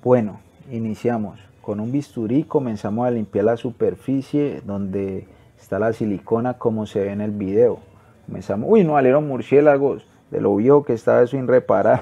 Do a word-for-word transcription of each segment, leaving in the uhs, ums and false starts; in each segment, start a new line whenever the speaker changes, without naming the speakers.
Bueno, iniciamos. Con un bisturí comenzamos a limpiar la superficie donde está la silicona como se ve en el video. Comenzamos, uy, no salieron murciélagos, de lo viejo que estaba eso sin reparar.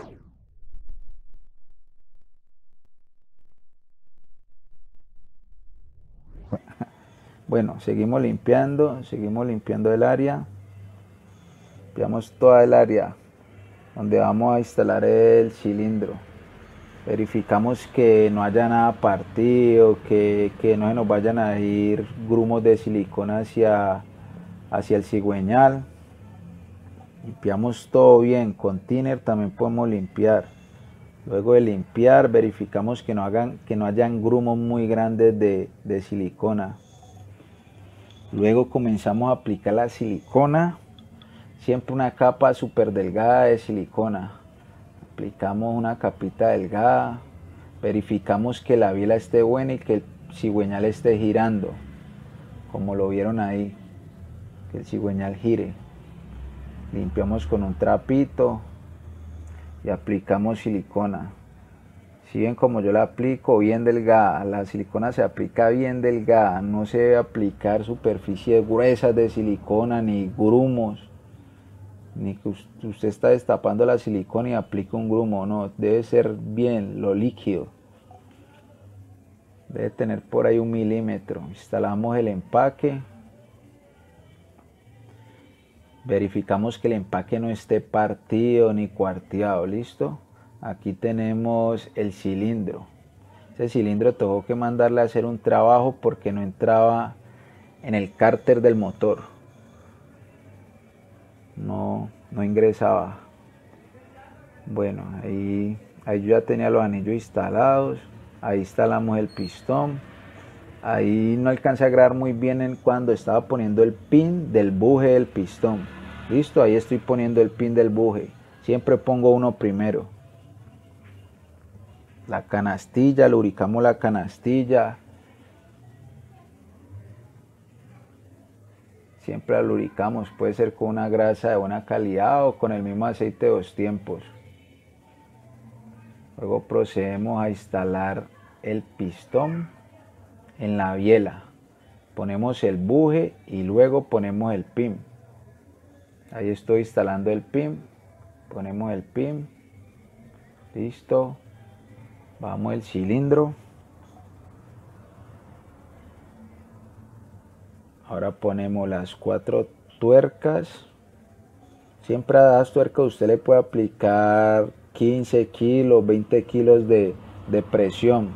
Bueno, seguimos limpiando, seguimos limpiando el área. Limpiamos toda el área donde vamos a instalar el cilindro. Verificamos que no haya nada partido, que, que no se nos vayan a ir grumos de silicona hacia, hacia el cigüeñal. Limpiamos todo bien, con thinner también podemos limpiar. Luego de limpiar verificamos que no, hagan, que no hayan grumos muy grandes de, de silicona. Luego comenzamos a aplicar la silicona, siempre una capa súper delgada de silicona. Aplicamos una capita delgada, verificamos que la biela esté buena y que el cigüeñal esté girando, como lo vieron ahí, que el cigüeñal gire. Limpiamos con un trapito y aplicamos silicona. Si ven como yo la aplico, bien delgada, la silicona se aplica bien delgada, no se debe aplicar superficies gruesas de silicona ni grumos, ni que usted está destapando la silicona y aplica un grumo, no, debe ser bien lo líquido, debe tener por ahí un milímetro. Instalamos el empaque, verificamos que el empaque no esté partido ni cuarteado, listo. Aquí tenemos el cilindro. Ese cilindro tuvo que mandarle a hacer un trabajo porque no entraba en el cárter del motor. No, no ingresaba. Bueno, ahí, ahí yo ya tenía los anillos instalados. Ahí instalamos el pistón. Ahí no alcancé a grabar muy bien en cuando estaba poniendo el pin del buje del pistón. Listo, ahí estoy poniendo el pin del buje. Siempre pongo uno primero. La canastilla, lubricamos la canastilla. Siempre la lubricamos, puede ser con una grasa de buena calidad o con el mismo aceite de dos tiempos. Luego procedemos a instalar el pistón en la biela. Ponemos el buje y luego ponemos el pin. Ahí estoy instalando el pin. Ponemos el pin. Listo. Vamos el cilindro. Ahora ponemos las cuatro tuercas. Siempre a las tuercas usted le puede aplicar quince kilos, veinte kilos de, de presión.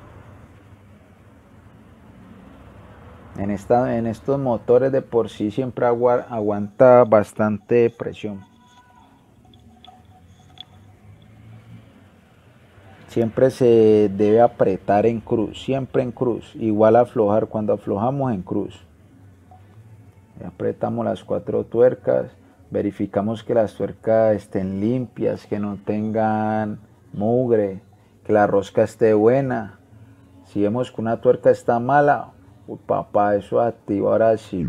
En, esta, en estos motores de por sí siempre agu aguanta bastante presión. Siempre se debe apretar en cruz, siempre en cruz. Igual aflojar, cuando aflojamos en cruz. Apretamos las cuatro tuercas, verificamos que las tuercas estén limpias, que no tengan mugre, que la rosca esté buena. Si vemos que una tuerca está mala, uy, papá, eso activa ahora sí.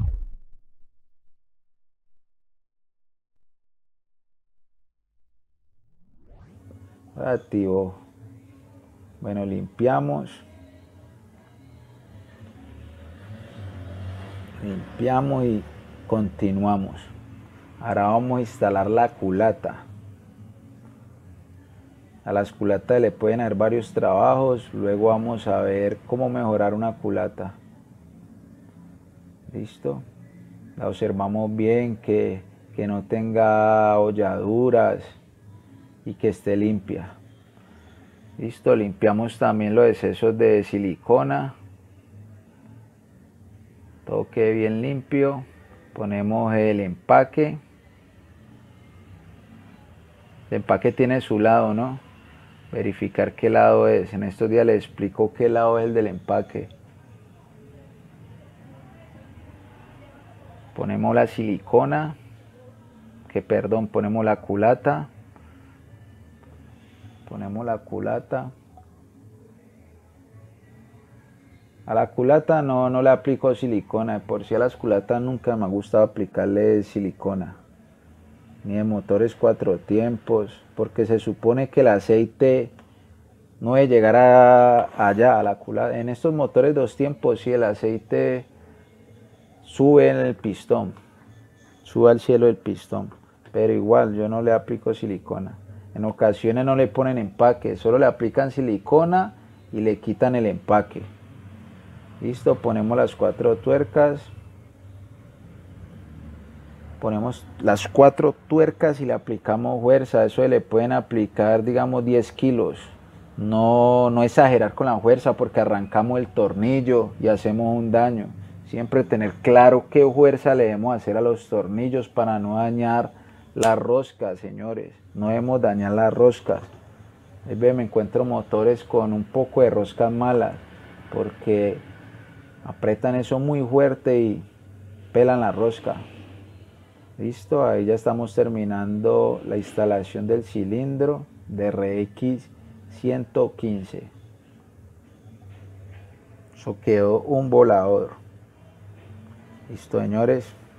Activo. Bueno, limpiamos. Limpiamos y continuamos. Ahora vamos a instalar la culata. A las culatas le pueden haber varios trabajos. Luego vamos a ver cómo mejorar una culata. Listo. La observamos bien, que, que no tenga holladuras y que esté limpia. Listo, limpiamos también los excesos de silicona. Todo quede bien limpio. Ponemos el empaque. El empaque tiene su lado, ¿no? Verificar qué lado es. En estos días les explico qué lado es el del empaque. Ponemos la silicona. Que perdón, ponemos la culata. Ponemos la culata. A la culata no, no le aplico silicona. Por si a las culatas nunca me ha gustado aplicarle silicona. Ni de motores cuatro tiempos. Porque se supone que el aceite no debe llegar a, allá a la culata. En estos motores dos tiempos sí el aceite sube en el pistón, sube al cielo el pistón, pero igual yo no le aplico silicona. En ocasiones no le ponen empaque, solo le aplican silicona y le quitan el empaque. Listo, ponemos las cuatro tuercas. Ponemos las cuatro tuercas y le aplicamos fuerza. Eso le pueden aplicar, digamos, diez kilos. No, no exagerar con la fuerza porque arrancamos el tornillo y hacemos un daño. Siempre tener claro qué fuerza le debemos hacer a los tornillos para no dañar las roscas, señores. No debemos dañar las roscas. Ahí ve, me encuentro motores con un poco de roscas malas porque apretan eso muy fuerte y pelan la rosca. Listo, ahí ya estamos terminando la instalación del cilindro de R X ciento quince. Eso quedó un volador. Listo, señores.